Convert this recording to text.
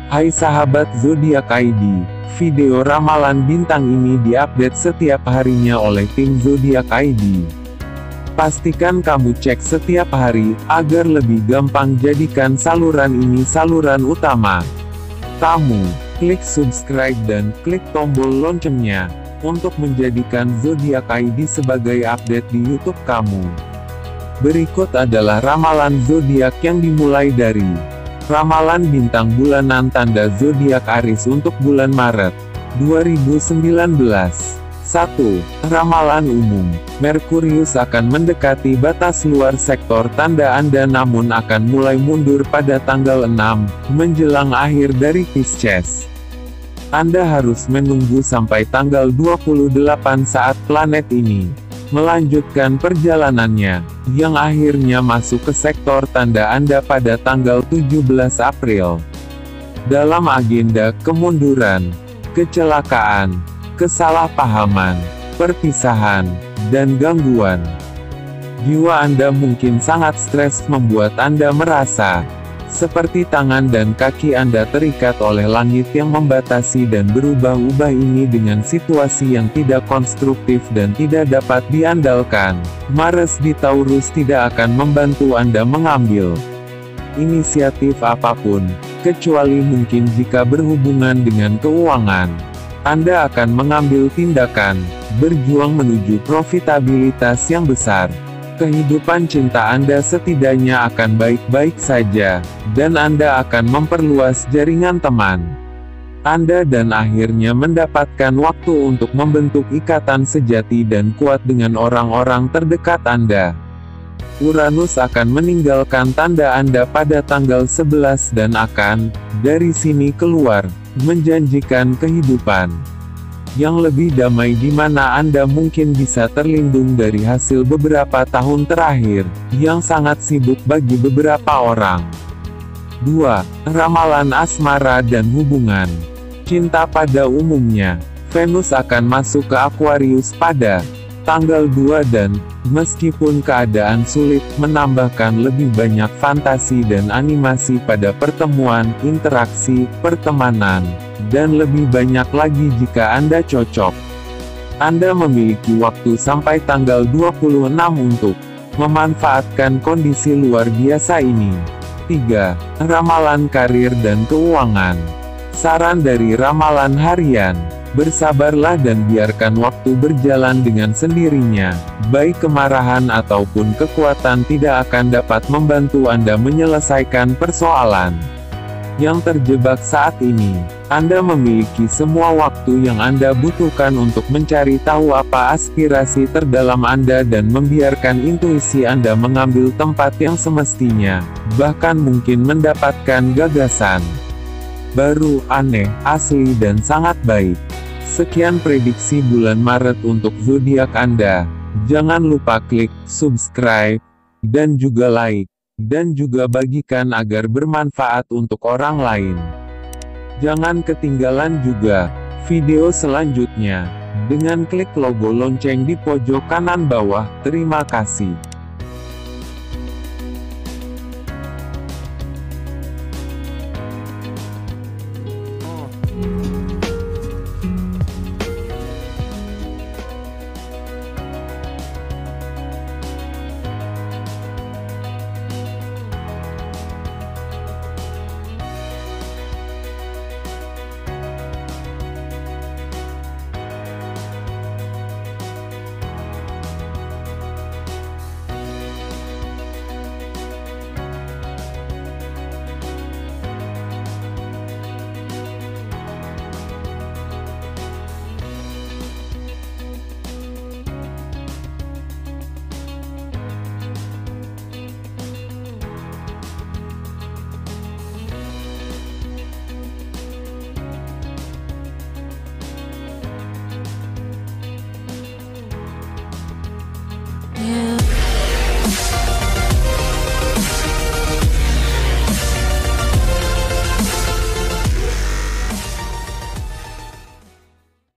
Hai sahabat Zodiak ID, video ramalan bintang ini diupdate setiap harinya oleh tim Zodiak ID. Pastikan kamu cek setiap hari, agar lebih gampang jadikan saluran ini saluran utama. Kamu, klik subscribe dan klik tombol loncengnya, untuk menjadikan Zodiak ID sebagai update di YouTube kamu. Berikut adalah ramalan Zodiak yang dimulai dari ramalan bintang bulanan tanda Zodiak Aries untuk bulan Maret 2019. 1. Ramalan umum. Merkurius akan mendekati batas luar sektor tanda Anda namun akan mulai mundur pada tanggal 6, menjelang akhir dari Pisces. Anda harus menunggu sampai tanggal 28 saat planet ini melanjutkan perjalanannya, yang akhirnya masuk ke sektor tanda Anda pada tanggal 17 April. Dalam agenda kemunduran, kecelakaan, kesalahpahaman, perpisahan, dan gangguan, jiwa Anda mungkin sangat stres membuat Anda merasa seperti tangan dan kaki Anda terikat oleh langit yang membatasi dan berubah-ubah ini dengan situasi yang tidak konstruktif dan tidak dapat diandalkan. Mars di Taurus tidak akan membantu Anda mengambil inisiatif apapun, kecuali mungkin jika berhubungan dengan keuangan. Anda akan mengambil tindakan, berjuang menuju profitabilitas yang besar. Kehidupan cinta Anda setidaknya akan baik-baik saja, dan Anda akan memperluas jaringan teman Anda dan akhirnya mendapatkan waktu untuk membentuk ikatan sejati dan kuat dengan orang-orang terdekat Anda. Uranus akan meninggalkan tanda Anda pada tanggal 11 dan akan, dari sini keluar, menjanjikan kehidupan yang lebih damai di mana Anda mungkin bisa terlindung dari hasil beberapa tahun terakhir, yang sangat sibuk bagi beberapa orang. 2. Ramalan asmara dan hubungan. Cinta pada umumnya. Venus akan masuk ke Aquarius pada tanggal 2 dan, meskipun keadaan sulit, menambahkan lebih banyak fantasi dan animasi pada pertemuan, interaksi, pertemanan, dan lebih banyak lagi jika Anda cocok. Anda memiliki waktu sampai tanggal 26 untuk memanfaatkan kondisi luar biasa ini. 3. Ramalan karir dan keuangan. Saran dari ramalan harian. Bersabarlah dan biarkan waktu berjalan dengan sendirinya. Baik kemarahan ataupun kekuatan tidak akan dapat membantu Anda menyelesaikan persoalan yang terjebak saat ini. Anda memiliki semua waktu yang Anda butuhkan untuk mencari tahu apa aspirasi terdalam Anda dan membiarkan intuisi Anda mengambil tempat yang semestinya, bahkan mungkin mendapatkan gagasan baru, aneh, asli dan sangat baik. Sekian prediksi bulan Maret untuk zodiak Anda. Jangan lupa klik subscribe, dan juga like, dan juga bagikan agar bermanfaat untuk orang lain. Jangan ketinggalan juga video selanjutnya, dengan klik logo lonceng di pojok kanan bawah. Terima kasih. You